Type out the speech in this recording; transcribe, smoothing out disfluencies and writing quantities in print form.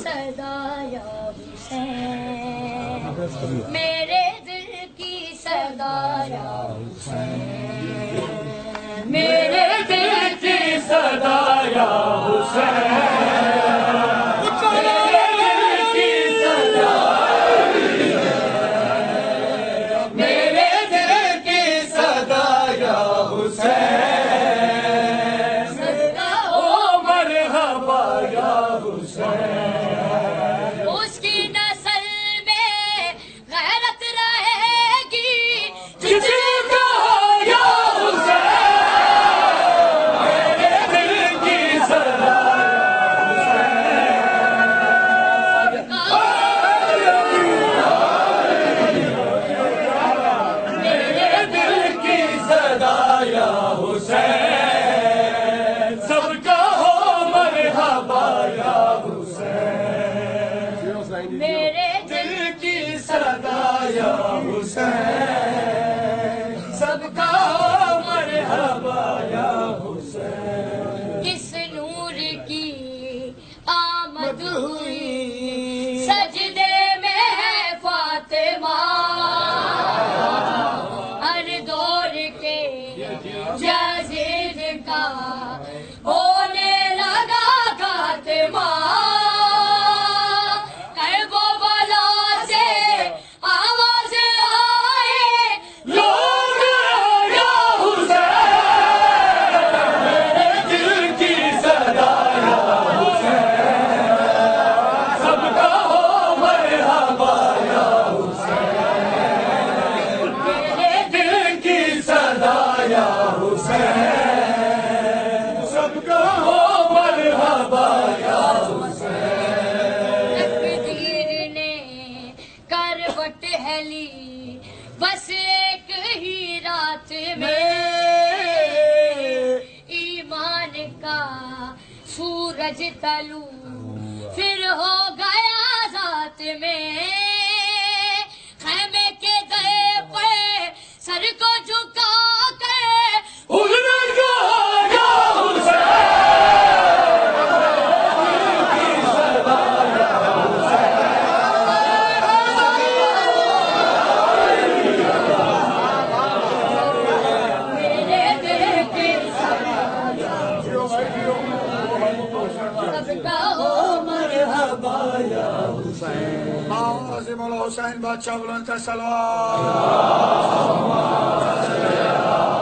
صدا یا حسین، میرے دل کی صدا یا حسین، میرے دل کی صدا یا بس ایک ہی رات میں ایمان کا سورج طلوع پھر ہو گیا ذات میں، خیمے کے گئے پہ سر کو جھکا کے حسین بادشاہ بلند صلوات